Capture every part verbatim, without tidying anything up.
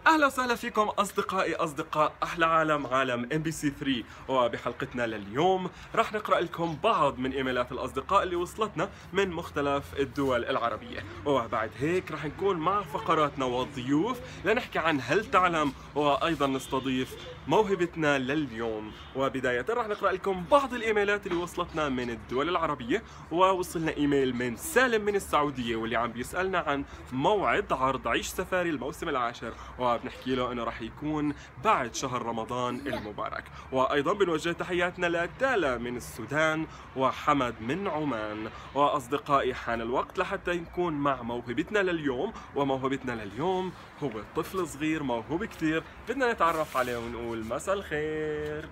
اهلا وسهلا فيكم اصدقائي اصدقاء احلى عالم عالم ام بي سي ثري. وبحلقتنا لليوم راح نقرا لكم بعض من ايميلات الاصدقاء اللي وصلتنا من مختلف الدول العربيه، وبعد هيك راح نكون مع فقراتنا والضيوف لنحكي عن هل تعلم، وايضا نستضيف موهبتنا لليوم. وبدايه راح نقرا لكم بعض الايميلات اللي وصلتنا من الدول العربيه. ووصلنا ايميل من سالم من السعوديه واللي عم بيسالنا عن موعد عرض عيش سفاري الموسم العاشر، وبنحكي له انه راح يكون بعد شهر رمضان المبارك. وايضا بنوجه تحياتنا لتالا من السودان وحمد من عمان. واصدقائي حان الوقت لحتى نكون مع موهبتنا لليوم، وموهبتنا لليوم هو طفل صغير موهوب كثير، بدنا نتعرف عليه ونقول مساء الخير.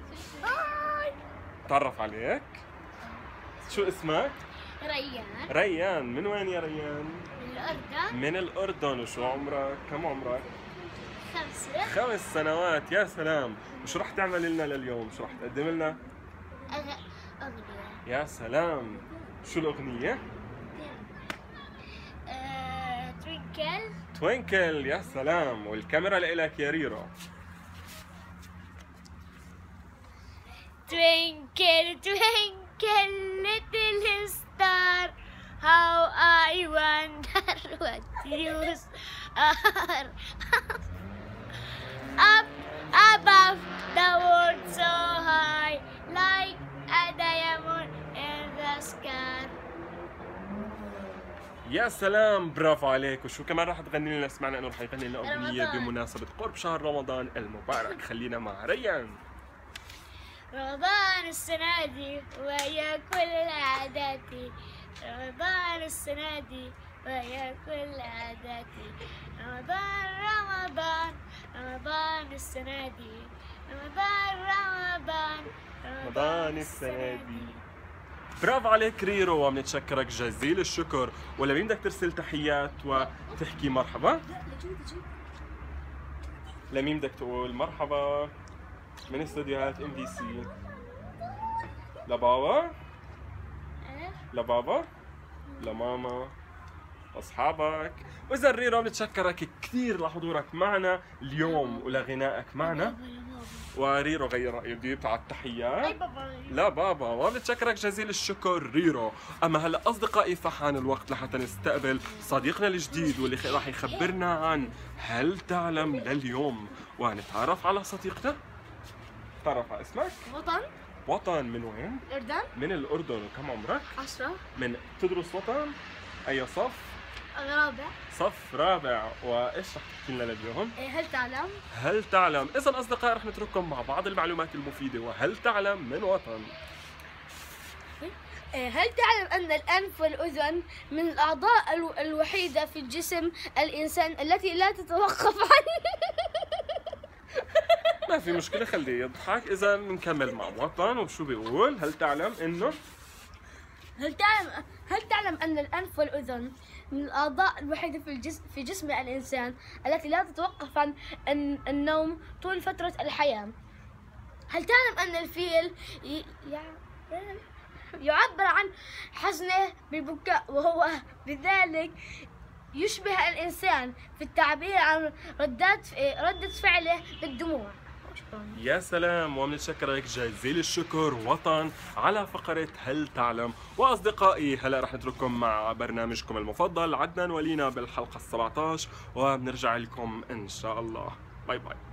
تعرف عليك، شو اسمك؟ ريان. ريان، من وين يا ريان؟ من الأردن. من الأردن. وشو عمرك؟ كم عمرك؟ خمسة. خمس سنوات، يا سلام. وشو رح تعمل لنا لليوم؟ شو رح تقدم لنا؟ أغ- أغنية. يا سلام. شو الأغنية؟ آه، توينكل. توينكل، يا سلام. والكاميرا لإلك يا ريرو. Twinkle, twinkle, little star, how I wonder what you are. Up above the world so high, like a diamond in the sky. يا سلام، برافو عليك. وشو كمان رح تغني لنا؟ سمعنا انه رح يغني لنا أغنية رمضان. بمناسبة قرب شهر رمضان المبارك. خلينا مع ريان. رمضان السنة دي ويا كل عاداتي، رمضان السنة دي ويا كل عاداتي، رمضان رمضان رمضان السنة دي، رمضان رمضان رمضان السنة دي. برافو عليك ريرو، وبنتشكرك جزيل الشكر. ولمين بدك ترسل تحيات وتحكي مرحبا؟ لمين بدك تقول مرحبا من استديوهات ام بي سي؟ لبابا؟ لبابا؟ لماما؟ أصحابك؟ وإذا ريرو بنتشكرك كثير لحضورك معنا اليوم ولغنائك معنا. وريرو غير رأيه، بده يبعت تحيات. لا بابا، وبنتشكرك جزيل الشكر ريرو. اما هلا اصدقائي فحان الوقت لحتى نستقبل صديقنا الجديد واللي راح يخبرنا عن هل تعلم لليوم، ونتعرف على صديقنا. تعرف على اسمك؟ وطن وطن، من وين؟ الأردن. من الأردن. وكم عمرك؟ عشرة. من تدرس وطن؟ أي صف؟ رابع. صف رابع. وإيش رح تحكي لنا لليوم؟ هل تعلم؟ هل تعلم. إذا أصدقائي رح نترككم مع بعض المعلومات المفيدة. وهل تعلم من وطن. هل تعلم أن الأنف والأذن من الأعضاء الو- الوحيدة في الجسم الإنسان التي لا تتوقف عن ما في مشكلة، خليه يضحك. إذا بنكمل مع وطن وشو بيقول؟ هل تعلم إنه هل تعلم هل تعلم أن الأنف والأذن من الأعضاء الوحيدة في الجسم في جسم الإنسان التي لا تتوقف عن الن- النوم طول فترة الحياة؟ هل تعلم أن الفيل ي- يع- يعبر عن حزنه بالبكاء، وهو بذلك يشبه الإنسان في التعبير عن ردات ردة فعله بالدموع؟ شكراً. يا سلام. وبنتشكرك جزيل الشكر وطن على فقرة هل تعلم. وأصدقائي هلا رح نترككم مع برنامجكم المفضل عدنان ولينا بالحلقة السبعة عشر، وبنرجع لكم إن شاء الله. باي باي.